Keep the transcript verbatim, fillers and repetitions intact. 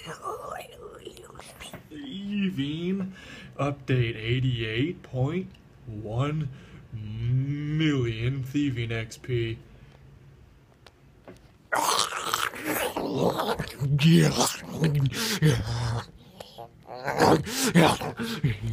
Thieving update eighty-eight point one million thieving X P. Yeah.